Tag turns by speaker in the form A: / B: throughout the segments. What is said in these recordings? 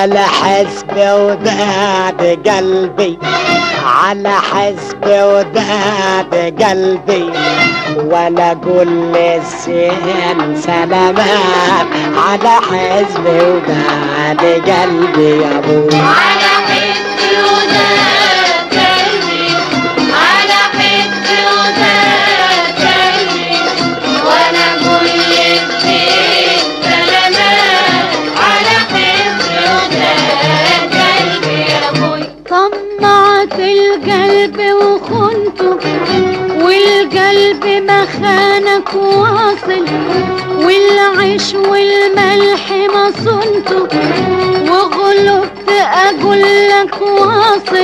A: على حسبي وداد قلبي، على حسبي وداد قلبي، وانا اقول للزين سلامات على حسبي وداد قلبي يا ابوي.
B: على حسبي وداد قلبي، على حسبي وداد قلبي، وانا اقول للزين سلامات على حسبي وداد قلبي يا ابوي.
C: طمعت القلب وخنته، والقلب ما خانك واصل، والعيش والملح ما صنته، وغلبت اقول لك واصل،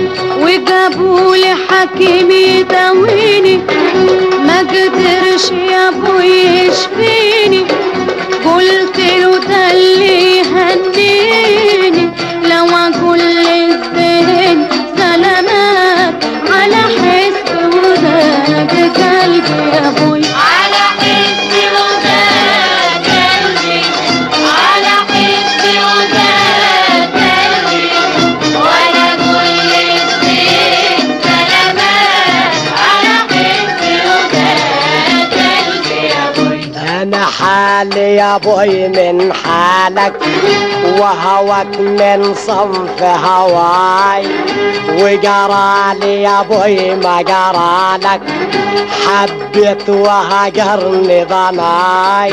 C: وجابولي حكيم يداويني، ما قدرش يا ابوي يشفيني، قلت له ده اللي يهنيني، لو اقول للزين سلامات على حسبي وداد قلبي يا ابوي.
B: على حسبي وداد قلبي، على حسبي وداد قلبي، وانا اقول للزين سلامات على حسبي وداد قلبي يا ابوي.
A: انا حالي يا ابوي من حالك، وهواك من صنف هواي، وقرالي يا ابوي ما قرالك، حبيت وهجرني ضناي،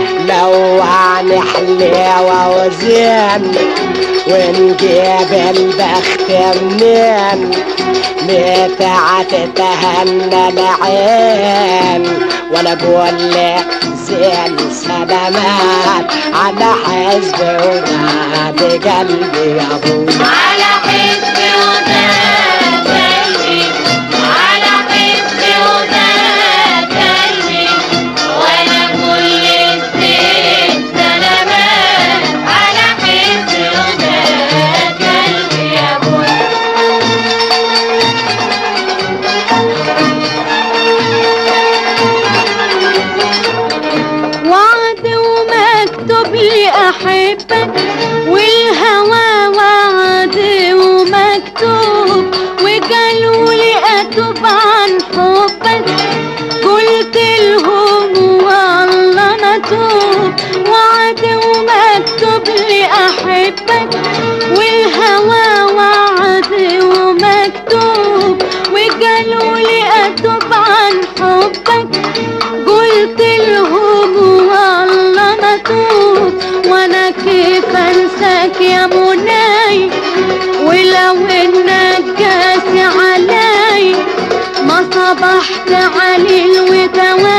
A: لوعني حليوة وزين، ونجيب البخت منين، متى تتهنى العين، ولا اقول لك زين سلامات على حسبي وداد قلبي يا ابوي.
B: على حسبي وداد قلبي، على حسبي وداد قلبي، وانا اقول للزين سلامات على حسبي وداد قلبي يا ابوي.
C: وعد ومكتوب لي احبك، والهوى وعد ومكتوب، وقالوا لي اتوب عن حبك، قلت لهم والله انا اتوب، وعد ومكتوب لي احبك، والهوى وعد ومكتوب، وقالوا لي اتوب عن حبك، قلت لهم والله ما اتوب، وانا كيف انساك يا مناي، ولو انك قاسي علي، ما صبحت علي الودواء